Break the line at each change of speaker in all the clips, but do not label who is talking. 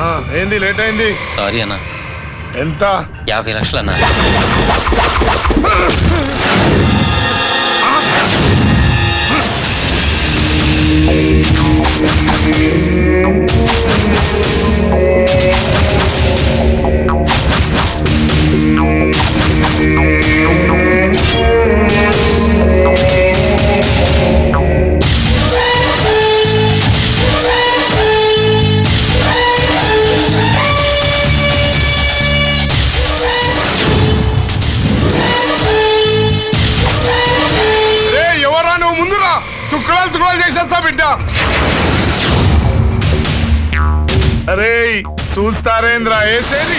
ఏంది లేట్ అయింది?
సారీ అన్న.
ఎంత?
50 లక్షలు అన్న.
తుక్కులాలు చేసేస్తా బిడ్డ.
అరే చూస్తారేంద్రా ఏసేది?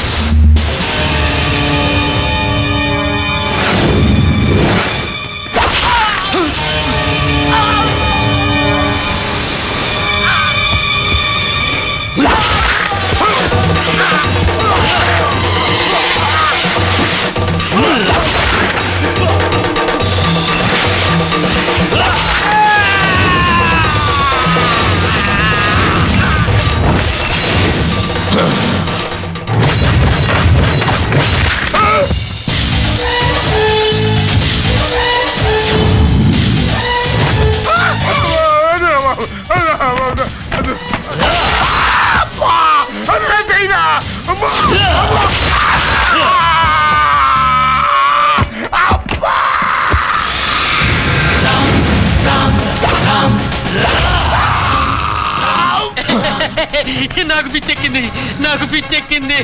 నాకు పిచ్చెక్కింది, నాకు పిచ్చెక్కింది.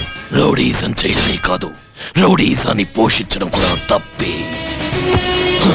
రౌడీజం చేయడమే కాదు, రౌడీజాన్ని పోషించడం కూడా తప్పే.